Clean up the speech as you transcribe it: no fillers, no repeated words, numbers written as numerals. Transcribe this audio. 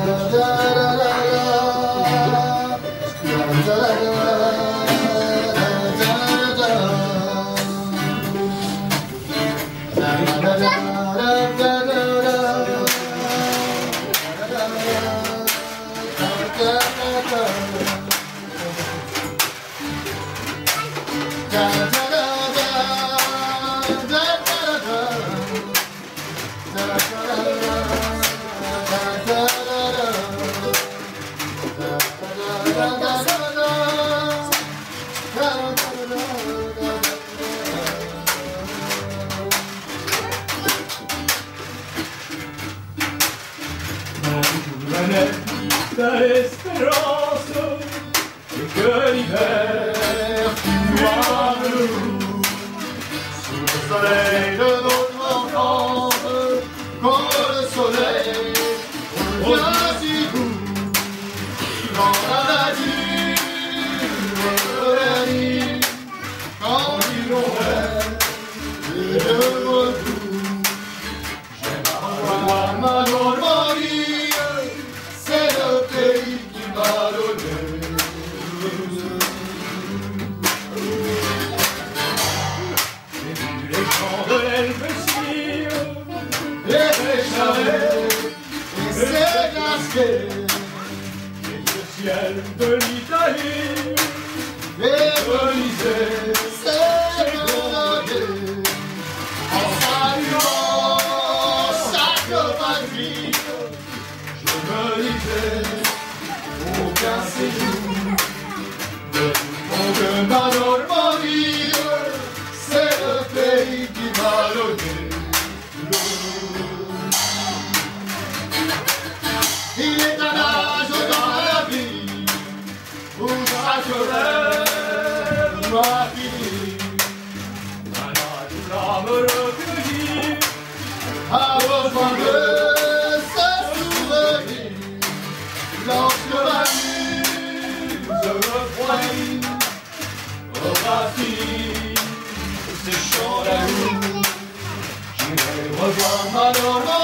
L'espérance et que l'hiver noir de nous sous le soleil de notre enfance, quand le soleil revient si doux dans la nature de la nuit, quand ils l'ont rêve et de retour. J'aime avoir ma Normandie, c'est le pays qui m'a donné. J'ai vu les champs de l'Helvétie, les Bécharets et ses glaciers, et le ciel de l'Italie, et Venise, ses colonnades, en saluant chaque patrie. Je me disais, aucun séjour ne vaut que ma Normandie, c'est le pays qui m'a donné l'eau. Il est un âge dans la vie où chaque rêve m'a fini, un âge où l'âme recueillie a besoin de lorsque la muse refroidit aux racines de ces champs d'amour, j'irai revoir ma Normandie.